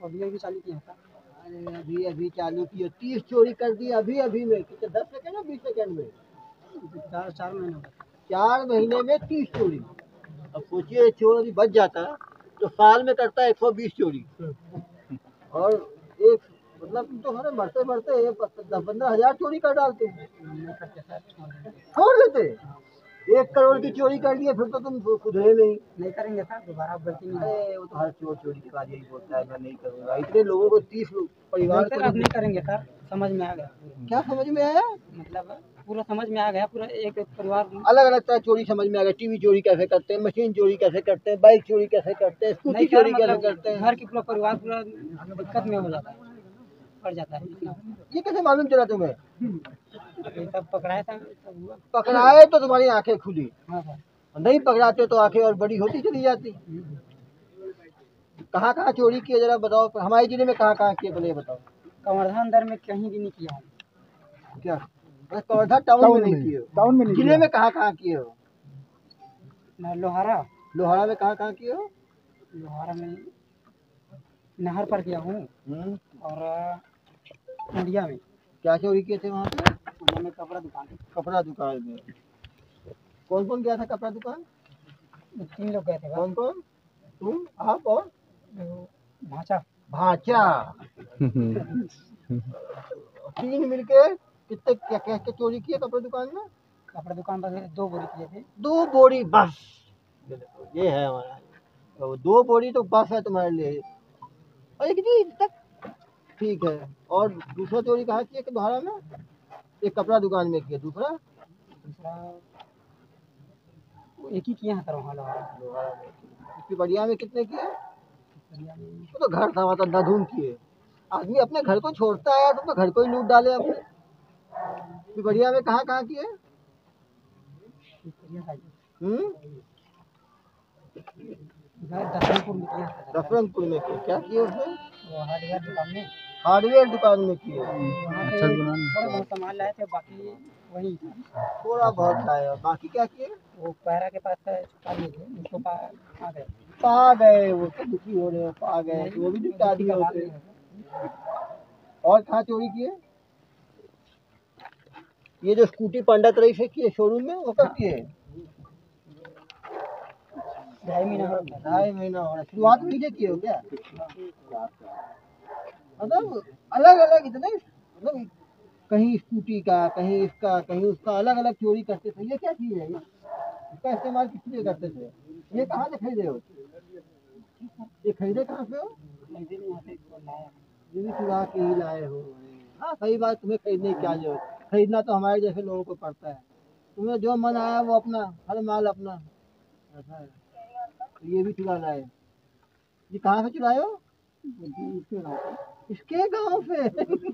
अभी चालू किया था। अरे अभी अभी चालू किया, 30 चोरी कर दी अभी अभी में, कितने 10 सेकंड या 20 सेकंड में? 4 महीने हो गए। 4 महीने में 30 चोरी। अब सोचिए चोर यदि बच जाता तो साल में करता है 120 चोरी। और एक मतलब तुम तो हमारे मरते मरते 10-15 हजार चोरी कर डालते। नहीं करते सर, छोड़ देते। 1 करोड़ की चोरी कर लिए फिर तो तुम सुधरे नहीं। नहीं करेंगे सर, दोबारा गलती नहीं। अरे वो तो हर चोर चोरी के बाद यही बोलता है मैं नहीं करूंगा। इतने लोगों को 30 परिवार सर को अब नहीं करेंगे सर, समझ में आ गया। क्या समझ में आया? मतलब पूरा समझ में आ गया, पूरा एक परिवार। अलग अलग तरह चोरी समझ में आ गया। टीवी चोरी कैसे करते हैं, मशीन चोरी कैसे करते हैं, बाइक चोरी कैसे करते हैं, स्कूटी चोरी कैसे करते हैं। घर की पूरा परिवार पूरा दिक्कत में हो जाता है, पड़ जाता है। ये कैसे मालूम चला तुम्हें? तब पकड़ाया था, पकड़ाए तो तुम्हारी आंखें खुली। हाँ सर। नहीं पकड़ाते तो आंखें और बड़ी होती चली जाती। कहाँ कहाँ चोरी किए जरा बताओ, हमारे जिले में कहाँ कहाँ किए पहले बताओ। कवर्धा अंदर में कहीं भी नहीं किया हूँ। क्या बस कवर्धा टाउन में नहीं किए हो? टाउन में नहीं जिले में कहाँ कहाँ किए हो? लोहारा। लोहारा में कहाँ कहाँ किए हो? लोहारा में नहर पर किया हूँ, और इंडिया में। क्या चोरी किए थे वहाँ पे? इंडिया में कपड़ा दुकान। कपड़ा दुकान में कौन कौन गया था कपड़ा दुकान? 3 लोग गए थे। कौन कौन? तुम, आप और भाचा। भाचा। 3 मिलके कितने क्या क्या क्या चोरी किए कपड़े दुकान में? कपड़ा दुकान पर 2 बोरी किए थे। 2 बोरी बस। ये है हमारा तो 2 बोरी तो बस है तुम्हारे लिए। अरे कितनी तक ठीक है। और दूसरा चोरी कहाँ किए कि दोहरा में? एक कपड़ा दुकान में किए, दूसरा एक ही किया है सर वहाँ लोहारा। इसकी बढ़िया में कितने किए? वो तो घर था मतलब अंधाधुंध किए। आदमी अपने घर को छोड़ता है, तुम तो घर को ही लूट डाले अपने। बढ़िया में कहाँ कहाँ किए? दसरंगपुर में किया। दसरंगपुर में किए। क्या किए उसमें? वो हार्डवेयर दुकान में। हार्डवेयर दुकान में किए। अच्छा, थोड़ा बहुत सामान लाए थे, बाकी वही थोड़ा बहुत लाए। बाकी क्या किए? वो पैरा के पास छुपा लिए थे, उसको पा गए। पा गए, वो तो दुखी हो रहे हैं, पा गए तो वो भी निपटा दिए होते। और कहाँ चोरी किए? ये जो स्कूटी पंडित रही से किए शोरूम में, वो कब किए? 2.5 महीना हो रहा। शुरुआत में किए हो क्या? मतलब अलग अलग इतने, मतलब कहीं स्कूटी का, कहीं इसका, कहीं उसका, अलग अलग चोरी करते थे। ये क्या चीज है? इसका इस्तेमाल किस लिए करते थे? ये कहाँ से खरीदे हो? ये खरीदे कहाँ से हो? ये भी चुरा के ही लाए हो? हाँ सही बात, तुम्हें खरीदने की क्या जरूरत? खरीदना तो हमारे जैसे लोगों को पड़ता है। तुम्हें जो मन आया वो अपना, हर माल अपना। ऐसा है। तो ये भी चुरा लाए। ये कहाँ से चुराए हो? इसके गांव से।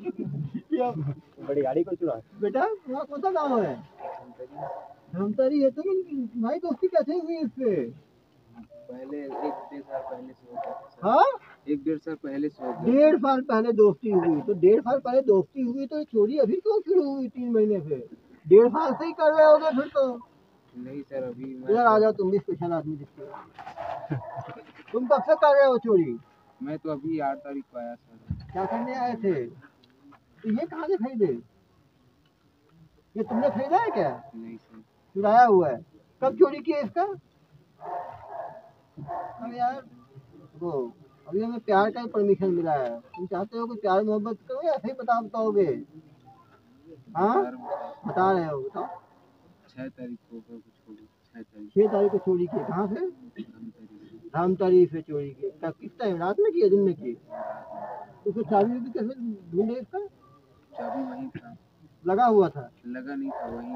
बड़ी गाड़ी को चुरा बेटा, वहाँ कौन सा गाँव है? धमतरी है। तुम तुम्हारी दोस्ती कैसे हुई इससे? पहले 1-1.5 साल पहले से हो गया। हाँ 1-1.5 साल पहले से हो गया। 1.5 साल पहले दोस्ती हुई तो 1.5 साल पहले दोस्ती हुई तो चोरी अभी क्यों शुरू हुई 3 महीने से? 1.5 साल से ही कर रहे होगे फिर तो। नहीं सर, अभी इधर आ जाओ, तुम भी स्पेशल आदमी दिखते हो। तुम कब से कर रहे हो चोरी? मैं तो अभी 8 तारीख को आया सर। क्या करने आए थे? तो ये कहाँ से खरीदे? ये तुमने खरीदा है क्या? नहीं सर, चुराया हुआ है। कब चोरी किया इसका? अरे यार वो अभी हमें प्यार का ही परमिशन मिला है। तुम चाहते हो कि प्यार मोहब्बत करो या ऐसे ही बताओगे? हाँ बता रहे हो, बताओ। 6 तारीख को कुछ होगी। 6 तारीख को चोरी की। कहाँ से? धामतरी से चोरी की। क्या किस टाइम, रात में की दिन में की? उसको चाबी भी कैसे ढूंढे इसका? चाबी वहीं था, लगा हुआ था? लगा नहीं था, वहीं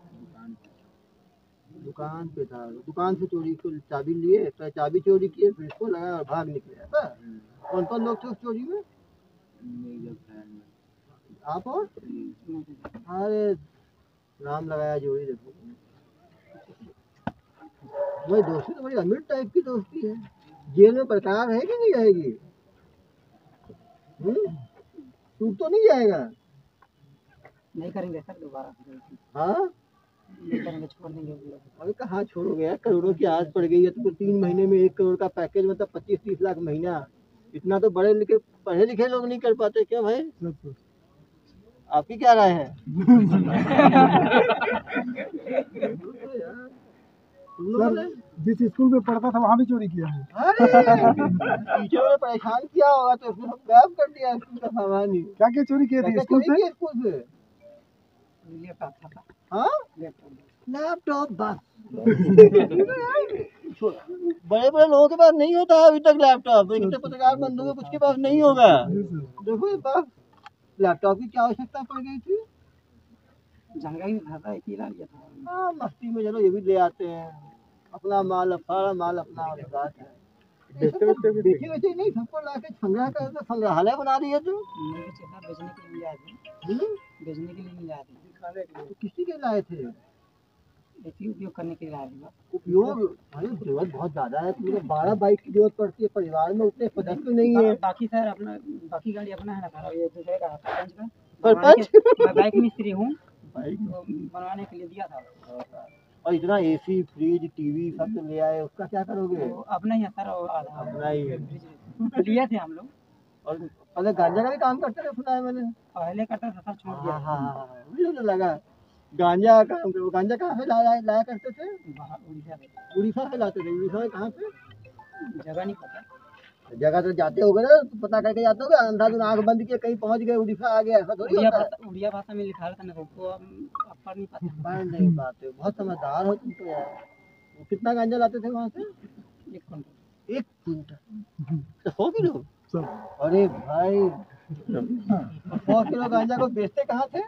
दुकान पे था। दुकान से चोरी को चाबी लिए, तो चाबी चोरी किए, फिर इसको लगा और भाग निकले। ऐसा? कौन कौन लोग थे उस चोरी में? आप और? अरे नाम लगाया जोड़ी। देखो वही दोस्ती तो बड़ी अमीर टाइप की दोस्ती है। जेल में बरकरार है कि नहीं रहेगी? टूट तो नहीं जाएगा? नहीं करेंगे सर दोबारा। हाँ नहीं करेंगे, छोड़ देंगे। अरे कहाँ छोड़ोगे यार, करोड़ों की आस पड़ गई है तुमको। 3 महीने में 1 करोड़ का पैकेज, मतलब 25-30 लाख महीना। इतना तो पढ़े लिखे लोग नहीं कर पाते क्या भाई? आपकी क्या राय है? जिस स्कूल में पढ़ता था वहाँ भी चोरी किया है। अरे टीचर ने परेशान किया होगा तो फिर हम गायब कर दिया स्कूल का सामान ही। क्या क्या चोरी किए थे क्या स्कूल चोरी से? किया स्कूल से? हाँ, लैपटॉप बस। बड़े बड़े लोगों के पास नहीं होता है अभी तक लैपटॉप, इतने पत्रकार बंधु के कुछ के पास नहीं होगा। देखो इस बार लैपटॉप की क्या आवश्यकता पड़ गई थी? महंगाई में खाता है किला लिया था। हाँ, मस्ती में चलो ये भी ले आते हैं, अपना माल सारा माल अपना वाली बात है। बेचे बेचे नहीं, सबको ला के संग्रह कर तो संग्रहालय बना दिए तुम। बेचने के लिए आए थे। बेचने के लिए नहीं लाए थे, तो किसी के लाए थे? उपयोग करने के लिए लाए थे। उपयोग? अरे जरूरत बहुत ज्यादा है, तुमको 12 बाइक की जरूरत पड़ती है, परिवार में उतने सदस्य नहीं है। बाकी सर अपना बाकी गाड़ी अपना है ना सर, ये दूसरे का सरपंच का। सरपंच? मैं बाइक मिस्त्री हूँ, बनवाने के लिए दिया था। और इतना एसी फ्रिज टीवी सब तो ले आए, उसका क्या करोगे? अपना ही है सर, आधा अपना ही है। लिए थे हम लोग। और पहले गांजा का भी काम करते थे सुना है मैंने। पहले करता था, सब छोड़ दिया। हाँ, मुझे तो लगा गांजा का। गांजा कहाँ से लाया करते थे? उड़ीसा से। उड़ीसा से लाते थे? उड़ीसा में कहाँ से? जगह नहीं पता। जगह तो जाते होगे ना, पता करके जाते होगे, अंधाधुन आंख बंद किए कहीं पहुंच गए उड़ीसा आ गया, ऐसा थोड़ी होता है। उड़िया भाषा में लिखा रहता ना, तो आप पढ़ नहीं पाते। पढ़ नहीं पाते, बहुत समझदार हो तुम तो यार। वो कितना गांजा लाते थे वहाँ से? 1 क्विंटल। 1 क्विंटल? तो 100 किलो? अरे भाई 100 किलो गांजा को बेचते कहाँ थे?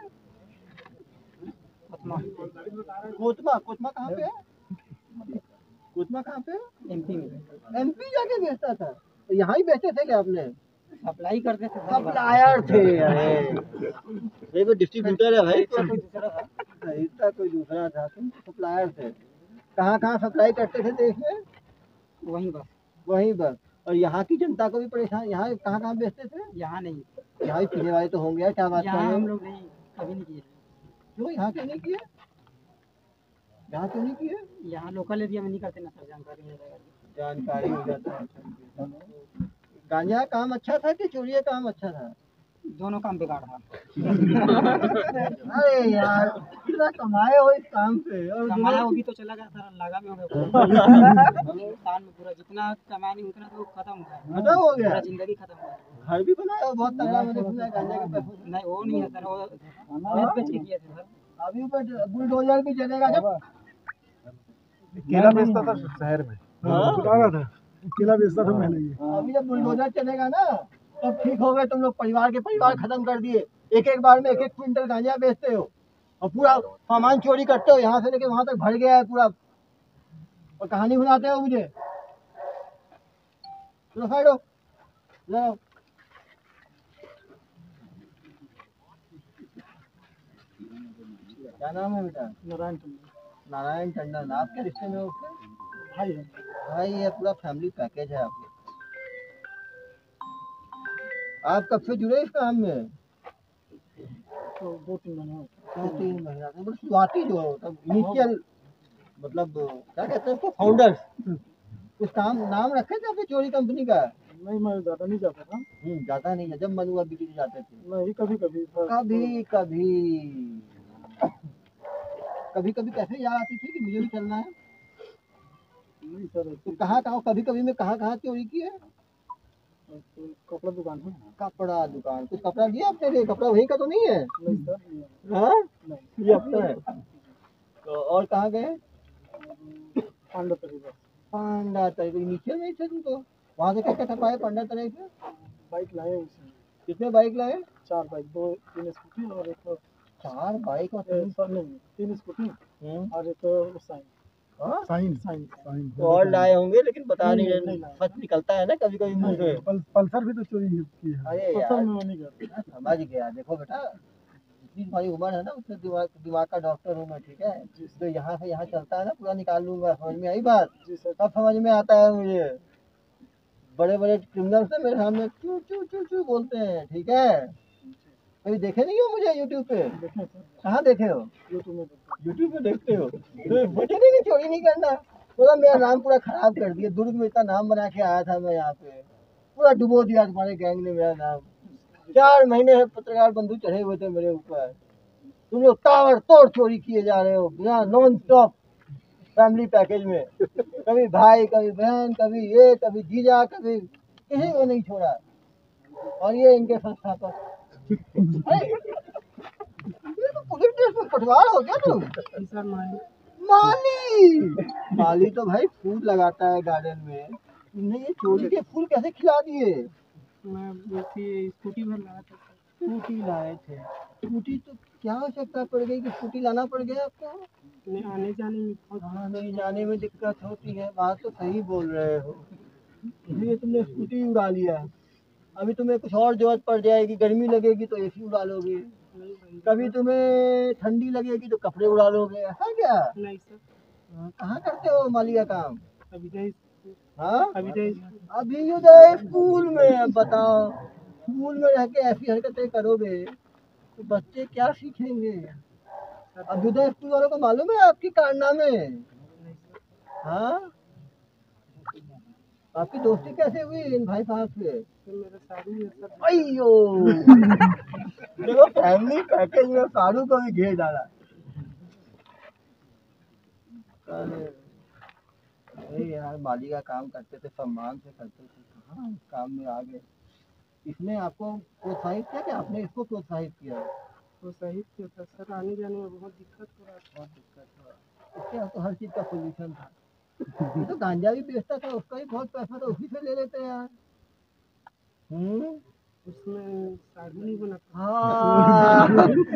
कोतमा। कोतमा कहाँ पे है? कोतमा कहाँ पे? एमपी में। एमपी जाके बेचता था? तो यहाँ ही बेचते थे क्या आपने? सप्लाई करते थे। सप्लायर थे? अरे देखो डिस्ट्रीब्यूटर है भाई, कोई दूसरा था। इसका कोई दूसरा था, तुम सप्लायर थे। कहाँ कहाँ सप्लाई करते थे देश में? वहीं बस। और यहाँ की जनता को भी परेशान, यहाँ कहाँ कहाँ बेचते थे? यहाँ नहीं। यहाँ भी पीने वाले तो होंगे यार, क्या बात कर रहे यहाँ हो? हम लोग नहीं, कभी नहीं किए। क्यों यहाँ क्यों नहीं किए? यहाँ क्यों नहीं किए? यहाँ लोकल एरिया में नहीं करते ना सर, जानकारी मिल जाएगा। जानकारी हो जाता है। गांजा का काम अच्छा था कि चोरी का काम अच्छा था? दोनों काम बेकार था। अरे यार कितना कमाए हो इस काम से, और कमाया वो भी तो चला गया सर, लगा में हो गया। हिंदुस्तान में पूरा जितना कमाया नहीं उतना तो खत्म हो गया। खत्म हो गया? पूरा जिंदगी खत्म हो गया। घर भी बनाया हो बहुत तगड़ा, मैंने सुना है गांजा के पैसों से। नहीं वो नहीं है सर, वो बेच के किए थे सर। अभी ऊपर बुलडोजर भी चलेगा जब। केला बेचता था शहर में। हाँ? था केला बेचता था पहले ही। अभी जब बुलडोजर चलेगा ना तब ठीक हो गए, तुम लोग परिवार के परिवार खत्म कर दिए। एक एक बार में 1 क्विंटल गांजा बेचते हो और पूरा सामान चोरी करते हो, यहाँ से लेके वहां तक भर गया है पूरा, और कहानी सुनाते हो मुझे। चलो साइड हो जाओ। क्या नाम है बेटा? नारायण टंडन। नारायण टंडन। आप क्या रिश्ते में हो उसके? भाई है। भाई ये पूरा फैमिली पैकेज है आपके। आप कब से जुड़े इस काम में? तो 2-3 महीने हो गए। 2-3 महीना से, मतलब शुरुआती जो तब इनिशियल, मतलब क्या कहते हैं उसको, फाउंडर्स। कुछ काम नाम रखे थे अपनी चोरी कंपनी का? नहीं मैं ज़्यादा नहीं जाता था। ज्यादा नहीं है, जब मन हुआ बिक्री जाते थे। नहीं कभी कभी। कभी कभी कैसे याद आती थी कि मुझे भी चलना है? नहीं सर। तो कहाँ कभी कभी में कहाँ चोरी की है? कपड़ा दुकान है। कपड़ा दुकान। कुछ कपड़ा लिया अपने लिए? कपड़ा वही का तो नहीं है? नहीं सर। हाँ नहीं। ये अपना है। तो और कहाँ गए? पांडा तरीका। पांडा तरीके नीचे में थे तुम तो। वहाँ से क्या पाए पांडा तरीके? बाइक लाए उसमें। कितने बाइक लाए? 4 बाइक, 2-3 स्कूटी और एक 4 बाइक और 3 स्कूटी और एक साइन। साइन। तो और लाए होंगे लेकिन बता नहीं नहीं रहे। लाए। सच निकलता है ना कभी कभी मुंह से। पल्सर भी तो चोरी की है। अरे पल्सर यार में मैं नहीं करता। समझ गया। देखो बेटा जितनी तुम्हारी उम्र है ना उससे दिमाग का डॉक्टर हूँ मैं, ठीक है? तो यहाँ से यहाँ चलता है ना पूरा निकाल लूंगा, समझ में आई बात? जी सर। सब समझ में आता है मुझे। बड़े बड़े क्रिमिनल से मेरे सामने चू चू चू चू बोलते हैं, ठीक है? कभी देखे नहीं हो मुझे यूट्यूब पे? देखें सर, कहाँ देखे हो? यूट्यूब में देखता यूट्यूब पे देखते हो? तो बचे नहीं चोरी नहीं करना। पूरा मेरा नाम पूरा खराब कर दिया, दुर्ग में इतना नाम बना के आया था मैं यहाँ पे। पूरा डुबो दिया तुम्हारे गैंग ने मेरा नाम। 4 महीने से पत्रकार बंधु चढ़े हुए थे मेरे ऊपर। तुम लोग ताबड़तोड़ चोरी किए जा रहे हो बिना नॉन स्टॉप फैमिली पैकेज में। कभी भाई, कभी बहन, कभी ये, कभी जीजा, कभी किसी को नहीं छोड़ा। और ये इनके संस्थापक। अरे, ये तो पुलिस ड्रेस में पटवार हो गया तुम। सर मालिक माली माली तो भाई फूल लगाता है गार्डन में, तुमने ये चोरी के फूल कैसे खिला दिए? मैं वैसी स्कूटी भर लाया था सर। स्कूटी लाए थे। स्कूटी तो क्या आवश्यकता पड़ गई कि स्कूटी लाना पड़ गया आपको? मैं आने जाने में बहुत आने जाने में दिक्कत होती है, बात तो सही बोल रहे हो, इसलिए तुमने स्कूटी उड़ा लिया। अभी तुम्हें कुछ और जरूरत पड़ जाएगी, गर्मी लगेगी तो एसी उड़ा लोगे, नहीं भाई। कभी तुम्हें ठंडी लगेगी तो कपड़े उड़ा लोगे, ऐसा क्या? नहीं सर, कहाँ करते हो माली का काम? अभिदय हाँ अभिदय अभ्युदय स्कूल में। अब बताओ, स्कूल में रह के ऐसी हरकतें करोगे तो बच्चे क्या सीखेंगे? अभ्युदय स्कूल वालों को मालूम है आपकी कारनामे? हाँ, आपकी दोस्ती कैसे हुई इन भाई साहब से? सर मेरा शादी है सर। अयो देखो, फैमिली पैकेज में सारू को भी घेर डाला। अरे यार, माली का काम करते थे, सम्मान से करते थे, कहाँ इस काम में आ गए? इसने आपको प्रोत्साहित किया कि आपने इसको प्रोत्साहित किया? प्रोत्साहित किया था सर, आने जाने में बहुत दिक्कत हो रहा था। बहुत दिक्कत हुआ। इसके यहाँ तो हर चीज का सोल्यूशन था। ये तो गांजा भी बेचता था, उसका भी बहुत पैसा था, उसी से ले लेते यार। उसमें शादी नहीं बना था। हाँ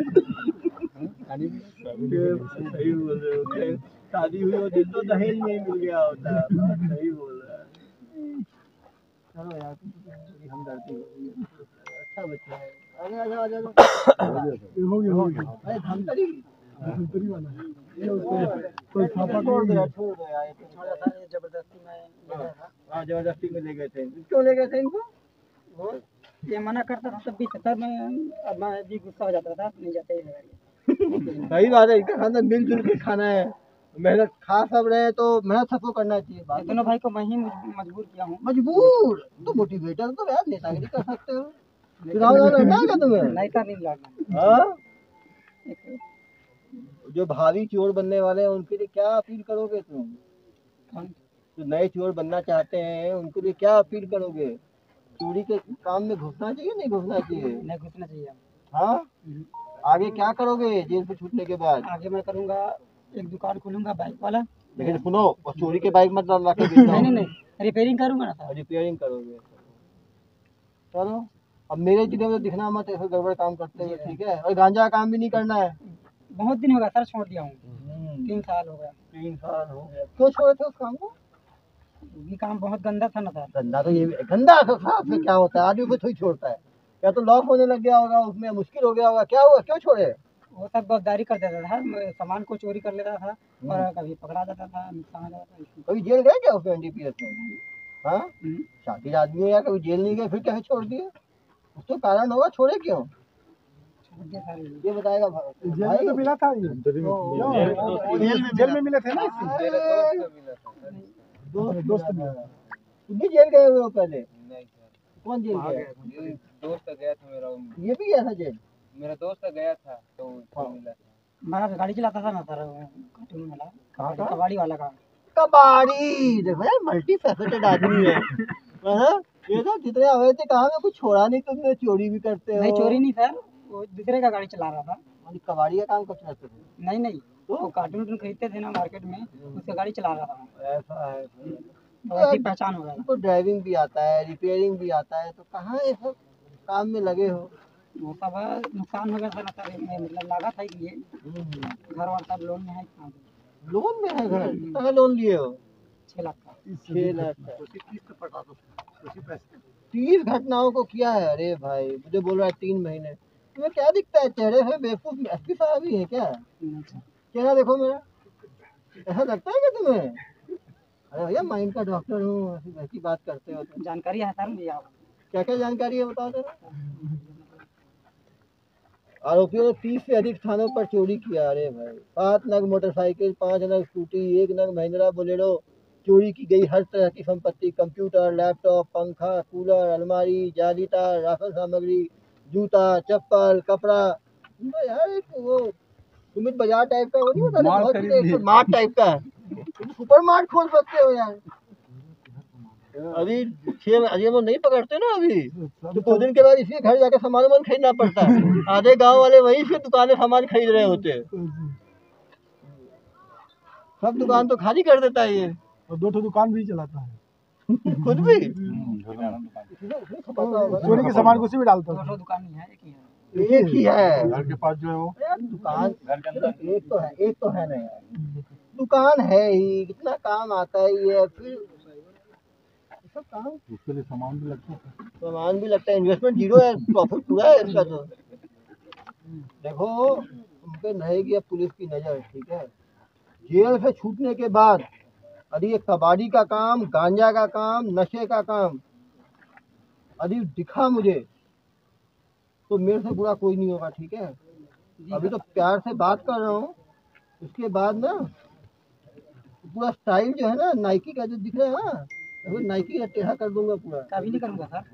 सही बोल रहे हो, शादी हुई होती तो दहेज नहीं मिल गया होता। सही बोल रहा है। चलो यार, थोड़ी हमदर्दी हो गई है। अच्छा बच्चा है। आजा आजा आजा हो गया। अरे धमतरी वाला छोड़ दो यार, छोड़ दो यार, ये तो छोड़ा था, ये जबरदस्ती में ले गया था। हाँ, जबरदस्ती में ले गए थे। क्यों ले गए थे इनको? वो ये मना करता था तब भी सर मैं भी गुस्सा हो जाता था, नहीं जाते हैं। सही बात है, इनका खाना मिलजुल के खाना है, मेहनत खा सब रहे तो मेहनत सबको करना चाहिए। बात दोनों भाई को मैं ही मजबूर किया हूँ। मजबूर तो मोटिवेटर तो यार, नेतागिरी कर सकते हो। चुनाव लड़ना है क्या तुम्हें? नहीं सर, नहीं लड़ना। हाँ? जो भावी चोर बनने वाले हैं उनके लिए क्या अपील करोगे तुम? जो नए चोर बनना चाहते हैं उनके लिए क्या अपील करोगे? चोरी के काम में घुसना चाहिए नहीं घुसना चाहिए? नहीं घुसना चाहिए। हाँ, आगे क्या करोगे जेल से छूटने के बाद? आगे मैं करूँगा, एक दुकान खोलूंगा बाइक वाला। लेकिन सुनो, और चोरी के बाइक मत ला के नहीं नहीं, रिपेयरिंग करूँगा ना सर। रिपेयरिंग करोगे। चलो, अब मेरे जिले में दिखना मत ऐसे गड़बड़ काम करते हुए, ठीक है? और गांजा का काम भी नहीं करना है। बहुत दिन हो गया सर, छोड़ दिया हूँ। 3 साल हो गया। 3 साल हो गया। क्यों छोड़े थे उस काम को? ये काम बहुत गंदा था ना सर। गंदा तो ये गंदा तो साफ में क्या होता है, आदमी को थोड़ी छोड़ता है। या तो लॉक होने लग गया होगा, उसमें मुश्किल हो गया होगा, क्या हुआ, क्यों छोड़े? वो सब गद्दारी कर देता था, मैं सामान को चोरी कर लेता था और कभी पकड़ा जाता था, नुकसान हो जाता था। कभी जेल गए क्या उसमें एनडीपीएस में? हाँ, शादी आदमी हो या कभी जेल नहीं गए, फिर कैसे छोड़ दिए? कुछ तो कारण होगा, छोड़े क्यों? ये बताएगा भाई। जेल में तो मिला था, जेल में मिले थे ना। दोस्त तुम भी जेल गए हुए हो पहले? नहीं सर। कौन जेल गया? ये दोस्त गया था मेरा, ये भी गया था जेल? मेरा दोस्त गया था तो उसको मिला था। मैं गाड़ी चलाता था ना सर, कार्टून वाला, कबाड़ी वाला का। कबाड़ी देखो यार, मल्टी फैसेटेड आदमी है। हाँ? ये तो जितने अवैध थे, कहाँ में कुछ छोड़ा नहीं तुमने, चोरी भी करते हो। नहीं चोरी नहीं सर, वो दूसरे का गाड़ी चला रहा था। कबाड़ी का काम कब करते थे? नहीं नहीं, वो कार्टून खरीदते थे ना मार्केट में, उसका गाड़ी चला रहा था। ऐसा है। तो ऐसी पहचान हो गया। तो ड्राइविंग भी आता है, रिपेयरिंग भी आता है, तो कहाँ ये सब काम में लगे हो? वो सब नुकसान हो गया सर, मतलब लगा था इसलिए। घर वार सब लोन में है। लोन में है घर? कहाँ लोन लिए हो? 6 लाख का। 6 लाख का? 30 घटनाओं को किया है? अरे भाई, मुझे बोल रहा है 3 महीने। तुम्हें क्या दिखता है चेहरे से? बेवकूफ एसपी साहब ही है क्या? चेहरा देखो मेरा, ऐसा लगता है क्या तुम्हें? अरे भैया, माइंड का डॉक्टर हूँ, ऐसी बात करते हो तो। जानकारी है सर मुझे। आप क्या क्या जानकारी है बताओ जरा। आरोपियों ने 30 से अधिक स्थानों पर चोरी किया। अरे भाई, 7 नग मोटरसाइकिल, 5 नग स्कूटी, 1 नग महिंद्रा बोलेरो, चोरी की गई हर तरह की संपत्ति, कंप्यूटर, लैपटॉप, पंखा, कूलर, अलमारी, जालीदार राशन सामग्री, जूता, चप्पल, कपड़ा। तो यार एक वो सुमित बाजार टाइप का वो नहीं होता, बहुत ही मार्ट टाइप का सुपर मार्ट खोल सकते हो यार। अभी 6 अजय वो नहीं पकड़ते ना अभी, तो 2 दिन के बाद इसके घर जाकर सामान वामान खरीदना पड़ता है। आधे गांव वाले वहीं से दुकानें सामान खरीद रहे होते हैं। सब दुकान तो खाली कर देता है ये, और 2 दुकान भी चलाता है खुद भी चोरी के सामान कुछ भी डालता है। 2 दुकान नहीं है, एक ही है। एक ही है घर के पास जो है वो यार दुकान, एक तो है ना यार, दुकान है ही, कितना काम आता है ये। फिर सब काम, उसके लिए सामान भी लगता है। सामान भी लगता है, इन्वेस्टमेंट जीरो है, प्रॉफिट पूरा है इसका। तो देखो तुम पे रहेगी अब पुलिस की नजर, ठीक है। जेल से छूटने के बाद यदि ये कबाड़ी का काम, गांजा का काम, नशे का काम यदि दिखा मुझे तो मेरे से बुरा कोई नहीं होगा, ठीक है। अभी तो प्यार से बात कर रहा हूँ, उसके बाद ना पूरा स्टाइल जो है ना नाइकी का जो दिख रहा है ना, अभी नाइकी का टेढ़ा कर दूंगा पूरा। कभी नहीं करूँगा सर,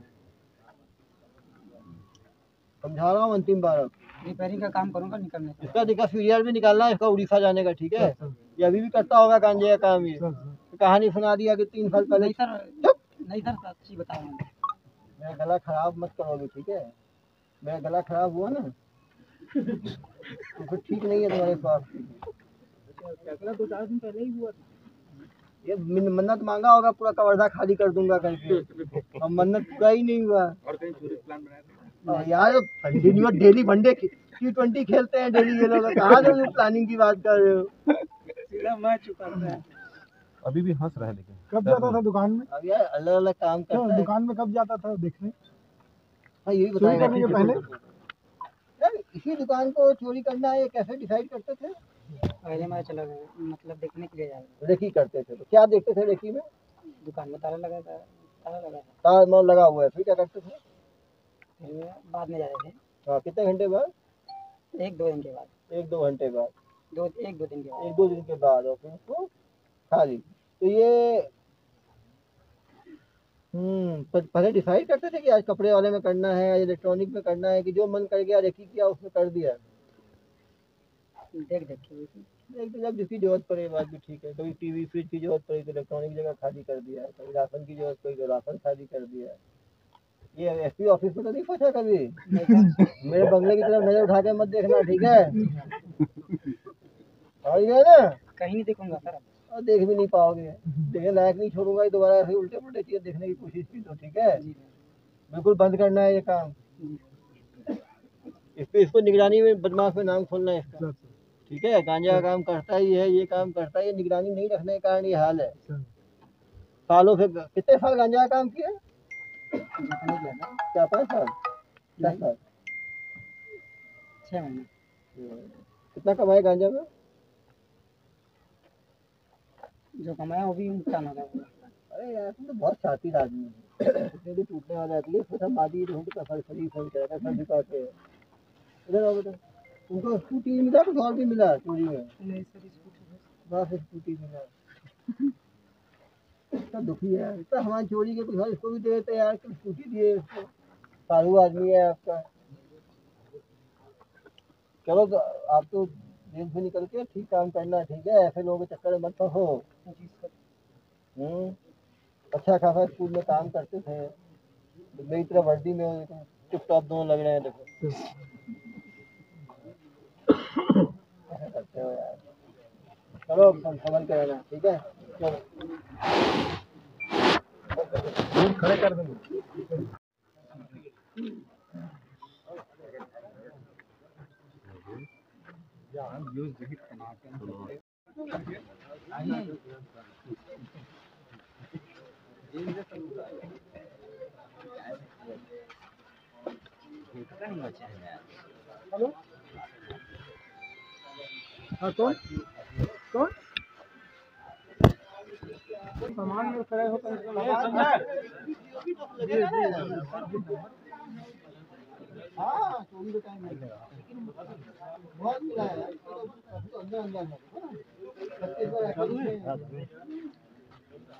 समझा रहा हूँ अंतिम बार। अब रिपेयरिंग का काम करूँगा, निकलने का। इसका दिखा सीरियल भी निकालना है इसका, उड़ीसा जाने का, ठीक है। ये अभी भी करता होगा गांजे का काम। ये कहानी सुना दिया कि 3 साल पहले। नहीं सर, नहीं सर, अच्छी बता रहा हूँ। मेरा गला खराब मत करोगे, ठीक है। मेरा गला खराब हुआ ना तो फिर ठीक नहीं है तुम्हारे स्वास्थ्य। फैसला तो 4 दिन पहले ही हुआ था। ये मन्नत मांगा होगा पूरा कवर्धा खाली कर दूंगा करके, और मन्नत पूरा ही नहीं हुआ। और कहीं चोरी प्लान बनाया था? यार डेली वनडे T20 खेलते हैं डेली ये लोग, कहाँ से लोग प्लानिंग की बात कर रहे हो। सीधा मैं चुका था। अभी भी हंस रहा है। लेकिन कब जाता था दुकान में? अब यार अलग अलग काम करता है। दुकान में कब जाता था देखने? हाँ यही चोरी करने के पहले यार इसी दुकान को चोरी करना है, ये कैसे डिसाइड करते थे? पहले मैं चला गया, मतलब देखने के लिए जा रहा रेकी करते थे तो क्या देखते थे रेकी में? था। दुकान में ताला लगा था, ताला लगा था। तार मार लगा हुआ है, फिर क्या करते थे? फिर बाद में जा रहे थे, हाँ कितने घंटे बाद? 1-2 दिन के बाद, 1-2 घंटे बाद, 1-2 दिन के बाद। 1-2 दिन के बाद, और फिर उसको खाली। तो ये पहले डिसाइड करते थे कि आज कपड़े वाले में करना है, आज इलेक्ट्रॉनिक में करना है, कि जो मन कर गया रेकी किया उसमें कर दिया। देख के एक तो जब जिसकी जरूरत पड़े बात भी ठीक है, कभी टीवी फ्रिज की जरूरत पड़ी तो इलेक्ट्रॉनिक जगह खाली कर दिया, कभी राशन की जरूरत पड़ी तो राशन खाली कर दिया। ये एसपी ऑफिस में तो नहीं पूछा कभी। मेरे बंगले की तरफ नजर उठा के मत देखना, ठीक है। और ये ना कहीं नहीं देखूंगा सर। और देख भी नहीं पाओगे, देखने लायक नहीं छोड़ूंगा, दोबारा ऐसे उल्टे पुल्टे चीजें देखने की कोशिश की तो, ठीक है। बिल्कुल बंद करना है ये काम। इसको निगरानी में बदमाश में नाम खोलना है इसका, ठीक है। गांजा का काम करता ही है, ये काम करता है, ये निगरानी नहीं रखने के कारण ये हाल है। सालों से कितने साल गांजा का काम किया? क्या 5 साल 10 साल 6 महीने। कितना कमाए गांजा में? जो कमाया वो भी नुकसान हो गया। अरे यार तुम तो बहुत शातिर आदमी है। इतने भी टूटने वाले आदमी सब मादी ढूंढ का फल फली फल जाएगा सब दिखाते हैं। इधर आओ बेटा, तुमको स्कूटी मिला कुछ और भी मिला चोरी में? नहीं सर, स्कूटी बस स्कूटी मिला। इतना दुखी है, इतना हमारी चोरी के कुछ और इसको भी दे देते यार, कुछ स्कूटी दिए इसको। साधु आदमी है आपका। चलो तो आप तो जेल से निकल के ठीक काम करना, ठीक है। ऐसे लोगों के चक्कर में मत फंसो। अच्छा खासा स्कूल में काम करते थे, मेरी तरह वर्दी में हो, देखो टिप टॉप दोनों लग रहे हैं, देखो ऐसा करते हो यार। चलो संभल के रहना, ठीक है। चलो खड़े कर देंगे। हेलो हाँ कौन कौन सामान में खड़े होकर हाँ चोरी का टाइम नहीं लगा, बहुत मिला है यार। अंदर अंदर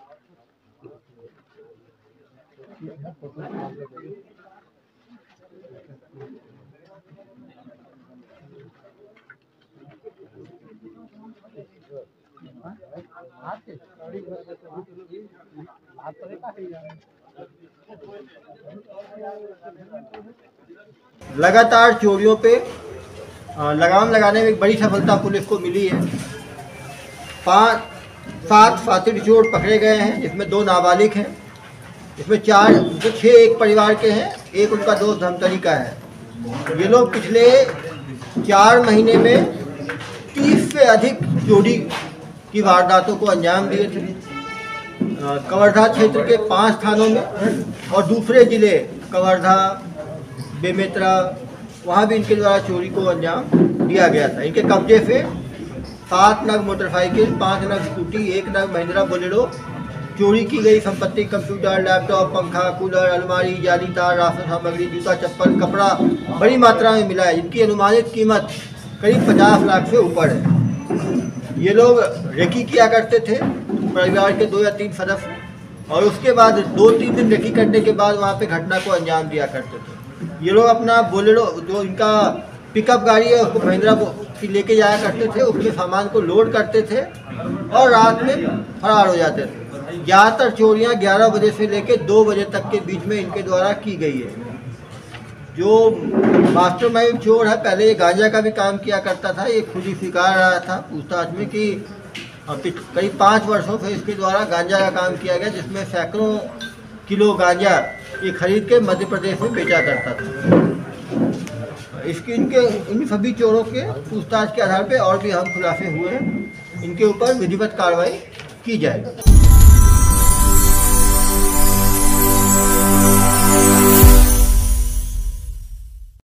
लगातार चोरियों पे लगाम लगाने में एक बड़ी सफलता पुलिस को मिली है। 7 फातिल चोर पकड़े गए हैं, जिसमें 2 नाबालिग हैं। इसमें 6 एक परिवार के हैं, एक उनका दोस्त धमतरी का है। ये लोग पिछले 4 महीने में 30 से अधिक चोरी की वारदातों को अंजाम दिए थे। कवर्धा क्षेत्र के 5 थानों में और दूसरे जिले कवर्धा, बेमेतरा, वहाँ भी इनके द्वारा चोरी को अंजाम दिया गया था। इनके कब्जे से 7 नग मोटरसाइकिल, 5 नग स्कूटी, 1 नग महिंद्रा बोलेरो, चोरी की गई संपत्ति, कंप्यूटर, लैपटॉप, पंखा, कूलर, अलमारी, जाली तार, राशन सामग्री, जूता, चप्पल, कपड़ा बड़ी मात्रा में मिला है। इनकी अनुमानित कीमत करीब 50 लाख से ऊपर है। ये लोग रेकी किया करते थे, परिवार के 2 या 3 सदस्य, और उसके बाद 2-3 दिन रेकी करने के बाद वहाँ पे घटना को अंजाम दिया करते थे। ये लोग अपना बोलेरो, जो इनका पिकअप गाड़ी है, उसको महिंद्रा की लेके जाया करते थे, उसमें सामान को लोड करते थे और रात में फरार हो जाते थे। ज़्यादातर चोरियाँ 11 बजे से लेकर 2 बजे तक के बीच में इनके द्वारा की गई है। जो मास्टरमाइंड चोर है, पहले ये गांजा का भी काम किया करता था। ये खुद ही स्वीकार रहा था पूछताछ में कि करीब 5 वर्षों से इसके द्वारा गांजा का काम किया गया, जिसमें सैकड़ों किलो गांजा ये खरीद के मध्य प्रदेश में बेचा करता था। इन सभी चोरों के पूछताछ के आधार पर और भी अहम खुलासे हुए हैं। इनके ऊपर विधिवत कार्रवाई की जाएगी।